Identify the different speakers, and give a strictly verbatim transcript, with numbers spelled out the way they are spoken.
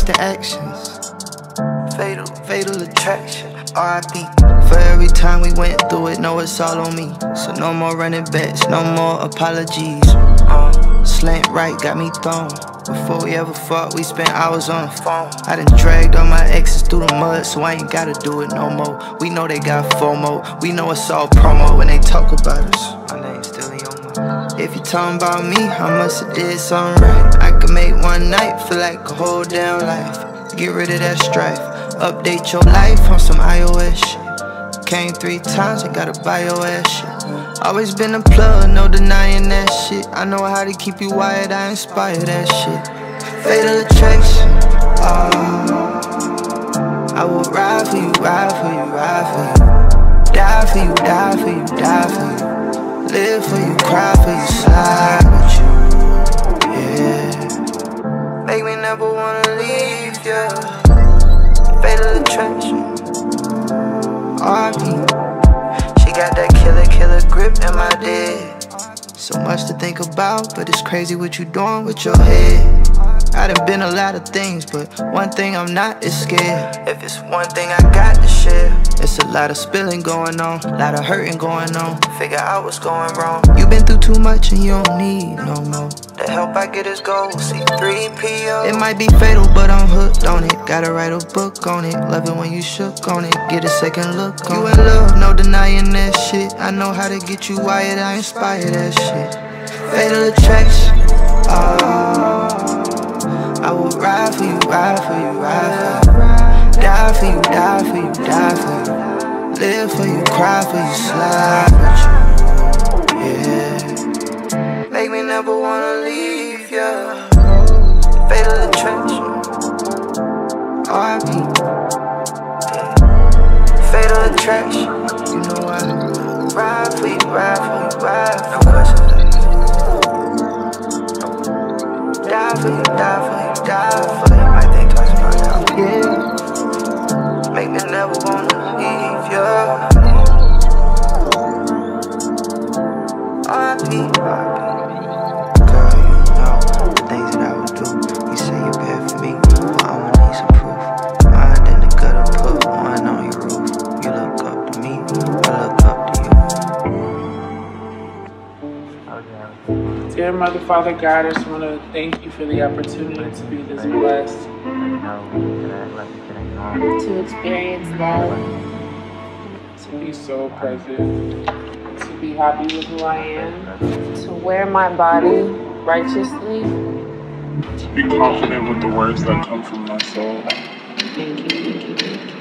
Speaker 1: the actions. Fatal, fatal attraction. R I P For every time we went through it, know it's all on me. So no more running backs, no more apologies. uh, Slant right got me thrown. Before we ever fought, we spent hours on the phone. I done dragged all my exes through the mud, so I ain't gotta do it no more. We know they got FOMO, we know it's all promo when they talk about us. My name's still in your mind. If you talking about me, I must've did something right. I could make one night feel like a whole damn life. Get rid of that strife, update your life on some iOS shit. Came three times, I gotta buy your ass shit. Always been a plug, no denying that shit. I know how to keep you wired, I inspire that shit. Fatal attraction. Oh, I will ride for you, ride for you, ride for you. Die for you, die for you, die for you. Live for you, cry for you, slide with you. Yeah. Make me never wanna leave, yeah. Fatal attraction. R I P She got that killer, killer grip in my dead. So much to think about, but it's crazy what you doing with your head. I done been a lot of things, but one thing I'm not is scared. If it's one thing I got to share, it's a lot of spilling going on, a lot of hurting going on. Figure out what's going wrong. You been through too much and you don't need no more. The help I get is gold, see three P O. It might be fatal, but I'm hooked on it. Gotta write a book on it. Love it when you shook on it. Get a second look on it. You in love, no denying that shit. I know how to get you wired, I inspire that shit. Fatal attraction. Oh, I will ride for you, ride for you, ride for you. Die for you, die for you, die for you. Live for you, cry for you, slide with you. Yeah. Make me never wanna leave, yeah. Fatal attraction. R I P Yeah. Fatal attraction. You know I ride for you, ride for you, ride for you. No questions. Die for you, die for you, die for you. I think twice about that. Yeah. Make me never wanna leave, yeah. R I P Girl, you know the things that I would do. You say you're bad for me, but I'ma need some proof. Mind in the gutter, put one on your roof. You look up to me, I look up to you.
Speaker 2: Dear Mother, Father, God, I just want to thank you for the opportunity to be this blessed.
Speaker 3: To experience love.
Speaker 2: To be so present. To be happy with who I am.
Speaker 3: To wear my body righteously.
Speaker 2: To be confident with the words that come from my soul.
Speaker 3: Thank you, thank you, thank you.